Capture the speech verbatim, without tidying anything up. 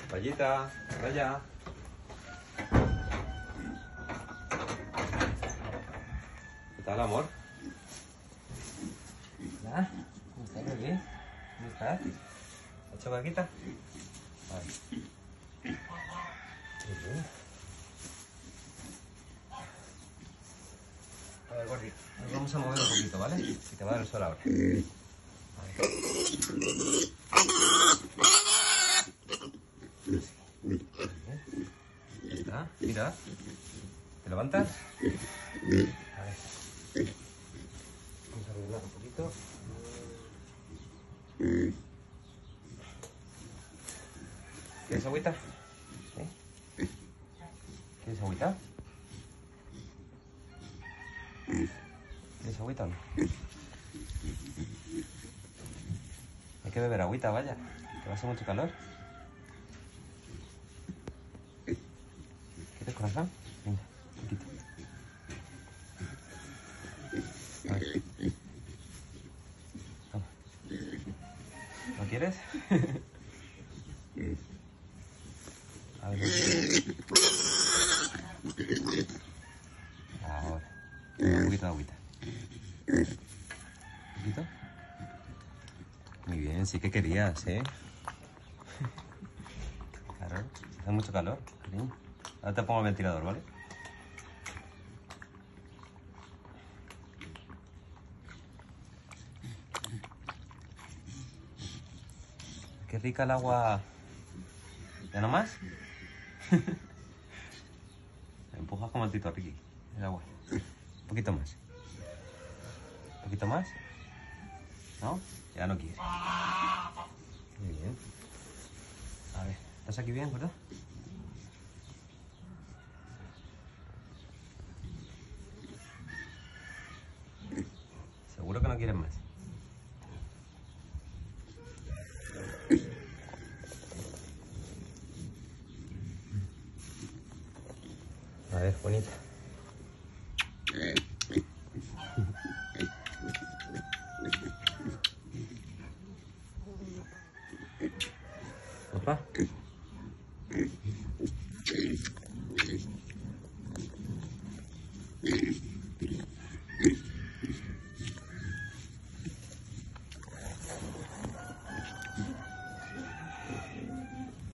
Vallita, vaya. ¿Qué tal, amor? Hola, ¿cómo estás, bebé? ¿Cómo estás? ¿Has hecho caquita? Vale. Muy bien. A ver, Gordi, nos vamos a mover un poquito, ¿vale? Que te va a dar el sol ahora. Vale. Ya está, mira. ¿Te levantas? A ver. Vamos a arreglar un poquito. ¿Quieres agüita? ¿Eh? ¿Quieres agüita? ¿Quieres agüita o no? Hay que beber agüita, vaya. Que va a hacer mucho calor. ¿Quieres, corazón? Venga, un poquito. A ver. Toma. ¿No quieres? A ver. Ahora. Un poquito de agüita. ¿Un poquito? Muy bien, sí que querías, ¿eh? Claro, hace mucho calor, cariño. Ahora te pongo el ventilador, ¿vale? Qué rica el agua. ¿Ya no más? Me empujas como el Tito Ricky, el agua. Un poquito más. Un poquito más. ¿No? Ya no quiere. Muy bien. A ver, ¿estás aquí bien, verdad? ¿Seguro que no quieres más?